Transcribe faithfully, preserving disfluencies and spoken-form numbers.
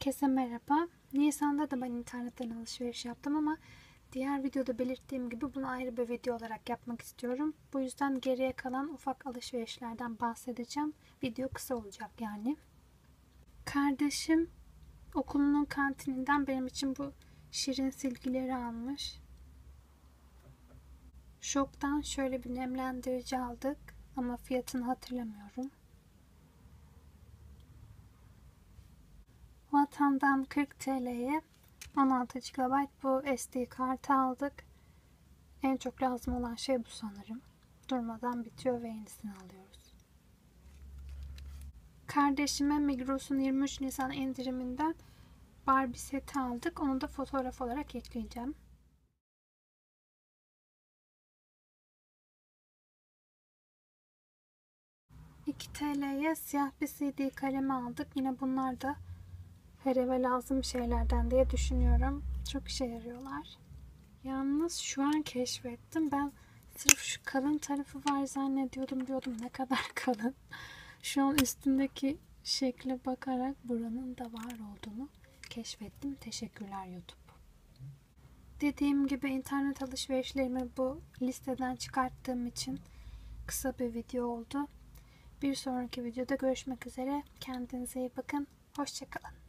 Herkese merhaba. Nisan'da da ben internetten alışveriş yaptım ama diğer videoda belirttiğim gibi bunu ayrı bir video olarak yapmak istiyorum. Bu yüzden geriye kalan ufak alışverişlerden bahsedeceğim. Video kısa olacak yani. Kardeşim okulunun kantininden benim için bu şirin silgileri almış. Şok'tan şöyle bir nemlendirici aldık ama fiyatını hatırlamıyorum. Vatan'dan kırk TL'ye on altı gigabayt bu S D kartı aldık. En çok lazım olan şey bu sanırım. Durmadan bitiyor ve yenisini alıyoruz. Kardeşime Migros'un yirmi üç Nisan indiriminden Barbie seti aldık. Onu da fotoğraf olarak ekleyeceğim. iki TL'ye siyah bir C D kalemi aldık. Yine bunlar da her eve lazım şeylerden diye düşünüyorum. Çok işe yarıyorlar. Yalnız şu an keşfettim. Ben sırf şu kalın tarafı var zannediyordum diyordum. Ne kadar kalın. Şu an üstündeki şekle bakarak buranın da var olduğunu keşfettim. Teşekkürler YouTube. Dediğim gibi internet alışverişlerimi bu listeden çıkarttığım için kısa bir video oldu. Bir sonraki videoda görüşmek üzere. Kendinize iyi bakın. Hoşça kalın.